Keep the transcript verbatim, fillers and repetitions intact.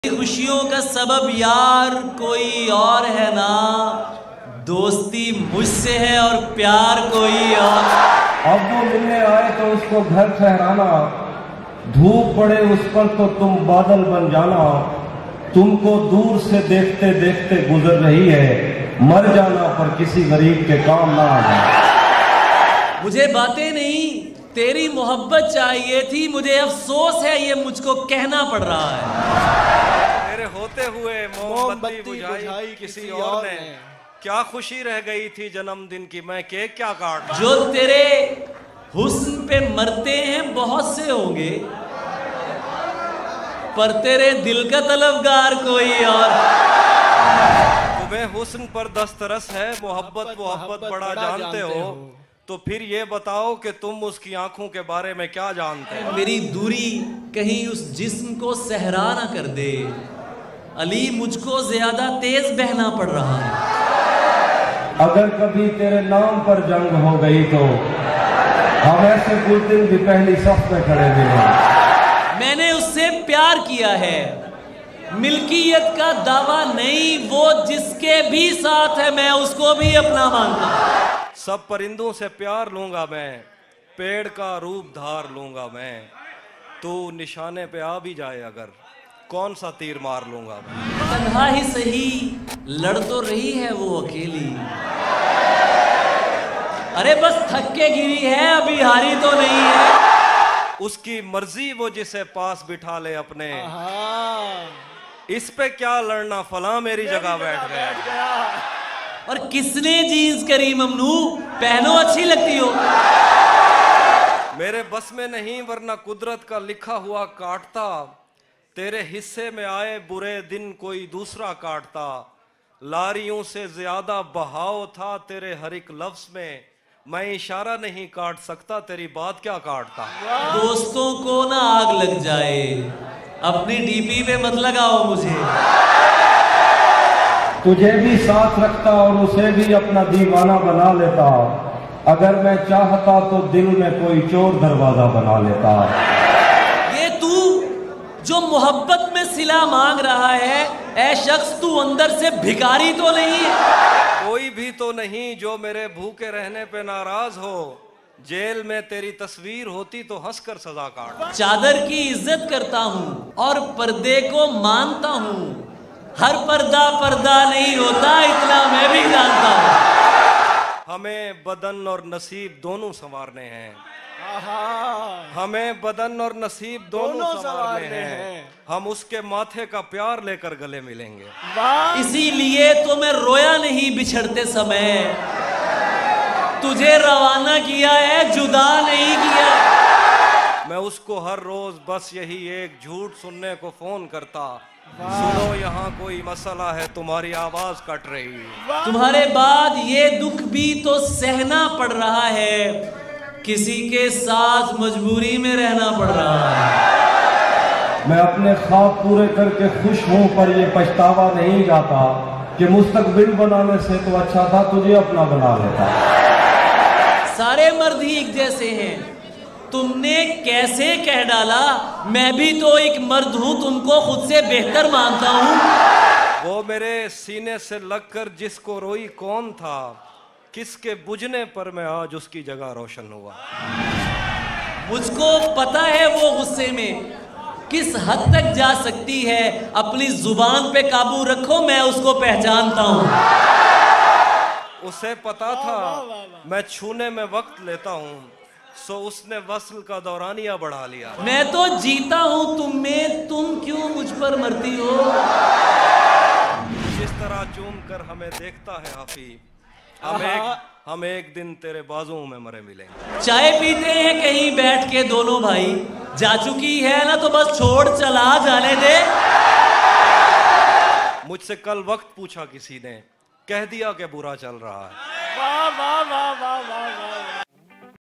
खुशियों का सबब यार कोई और है ना, दोस्ती मुझसे है और प्यार कोई और। अब वो मिलने आए तो उसको घर ठहराना, धूप पड़े उस पर तो तुम बादल बन जाना, तुमको दूर से देखते देखते गुजर रही है, मर जाना पर किसी गरीब के काम ना आना। मुझे बातें नहीं तेरी मोहब्बत चाहिए थी, मुझे अफसोस है ये मुझको कहना पड़ रहा है। तेरे होते हुए मोमबत्ती बुझाई किसी और ने, क्या खुशी रह गई थी जन्मदिन की, मैं केक क्या काट। जो तेरे हुस्न पे मरते हैं बहुत से होंगे, पर तेरे दिल का तलबगार कोई और। तुम्हें हुस्न पर दस्तरस है, मोहब्बत मोहब्बत बड़ा जानते हो, तो फिर ये बताओ कि तुम उसकी आंखों के बारे में क्या जानते हो। मेरी दूरी कहीं उस जिस्म को सहरा ना कर दे, अली मुझको ज्यादा तेज बहना पड़ रहा है। अगर कभी तेरे नाम पर जंग हो गई तो हम ऐसे बुलंद भी पहली सफ में खड़े मिलेंगे। मैंने उससे प्यार किया है, मिल्कियत का दावा नहीं, वो जिसके भी साथ है मैं उसको भी अपना मानता हूं। सब परिंदों से प्यार लूंगा मैं, पेड़ का रूप धार लूंगा मैं, तू निशाने पे आ भी जाए अगर, कौन सा तीर मार लूंगा मैं। तन्हा ही सही लड़ तो रही है वो अकेली, अरे बस थक के गिरी है, अभी हारी तो नहीं है। उसकी मर्जी वो जिसे पास बिठा ले अपने, इस पे क्या लड़ना, फला मेरी जगह बैठ गया। और किसने जीन्स करी ममनू, पहनो अच्छी लगती हो। मेरे बस में नहीं वरना कुदरत का लिखा हुआ काटता, तेरे हिस्से में आए बुरे दिन कोई दूसरा काटता, लारियों से ज्यादा बहाव था तेरे हर एक लफ्ज में, मैं इशारा नहीं काट सकता तेरी बात क्या काटता। दोस्तों को ना आग लग जाए, अपनी डीपी पे मत लगाओ मुझे। तुझे भी साथ रखता और उसे भी अपना दीवाना बना लेता, अगर मैं चाहता तो दिल में कोई चोर दरवाजा बना लेता। ये तू जो मोहब्बत में सिला मांग रहा है, ऐ शख्स तू अंदर से भिखारी तो नहीं है। कोई भी तो नहीं जो मेरे भूखे रहने पे नाराज हो, जेल में तेरी तस्वीर होती तो हंसकर सजा काट। चादर की इज्जत करता हूँ और पर्दे को मानता हूँ, हर पर्दा पर्दा नहीं होता इतना मैं भी जानता हूँ। हमें बदन और नसीब दोनों संवारने हैं, हमें बदन और नसीब दोनों संवारने हैं, हम उसके माथे का प्यार लेकर गले मिलेंगे। इसीलिए तो मैं रोया नहीं बिछड़ते समय, तुझे रवाना किया है जुदा नहीं किया। मैं उसको हर रोज बस यही एक झूठ सुनने को फोन करता, सुनो यहाँ कोई मसला है तुम्हारी आवाज कट रही। तुम्हारे बाद ये दुख भी तो सहना पड़ रहा है, किसी के साथ मजबूरी में रहना पड़ रहा है। मैं अपने ख्वाब पूरे करके खुश हूँ, पर ये पछतावा नहीं जाता कि मुस्तकबिल बनाने से तो अच्छा था तुझे अपना बना लेता। सारे मर्द ही एक जैसे हैं, तुमने कैसे कह डाला, मैं भी तो एक मर्द हूं, तुमको खुद से बेहतर मानता हूं। वो मेरे सीने से लगकर जिसको रोई कौन था, किसके बुझने पर मैं आज उसकी जगह रोशन हुआ। मुझको पता है वो गुस्से में किस हद तक जा सकती है, अपनी जुबान पे काबू रखो, मैं उसको पहचानता हूं। उसे पता था मैं छूने में वक्त लेता हूं, सो उसने वस्ल का दौरानिया बढ़ा लिया। मैं तो जीता हूं तुम में, तुम क्यों मुझ पर मरती हो। जिस तरह चूम कर हमें देखता है हाफी, हम एक हम एक दिन तेरे बाजुओं में मरे मिलेंगे। चाय पीते हैं कहीं बैठ के दोनों भाई, जा चुकी है ना तो बस छोड़ चला जाने दे। मुझसे कल वक्त पूछा किसी ने, कह दिया कि बुरा चल रहा है। वाह वाह वाह वाह वाह।